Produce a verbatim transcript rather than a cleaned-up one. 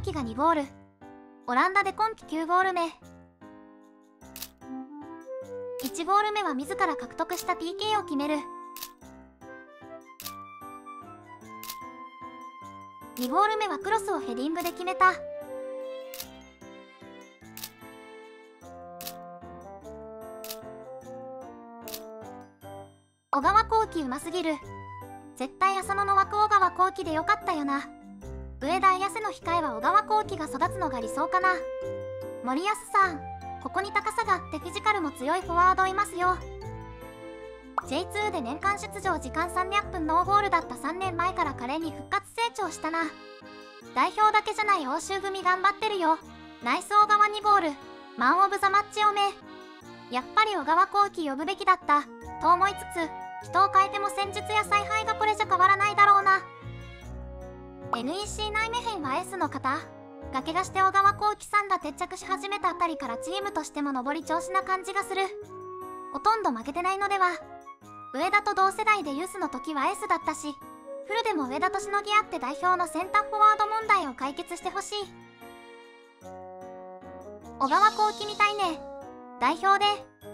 輝がにゴール。オランダで今季きゅうゴール目。いちゴール目は自ら獲得した ピーケー を決める。にゴール目はクロスをヘディングで決めた。小川航基うますぎる。絶対浅野の枠小川航基でよかったよな。上田綺世の控えは小川航基が育つのが理想かな。森保さん、ここに高さがあってフィジカルも強いフォワードいますよ。 ジェイツー で年間出場時間さんびゃっぷんノーゴールだったさんねんまえから華麗に復活成長したな。代表だけじゃない欧州組頑張ってるよ。ナイス小川にゴール。マンオブザマッチおめ。やっぱり小川航基呼ぶべきだったと思いつつ、人を変えても戦術や采配がこれじゃ変わらないだろうな。 エヌイーシー 内目編は S の方。崖がして小川航基さんが定着し始めたあたりからチームとしても上り調子な感じがする。ほとんど負けてないのでは。上田と同世代でユースの時は S だったし、フルでも上田としのぎ合って代表のセンターフォワード問題を解決してほしい。小川航基みたいね。代表で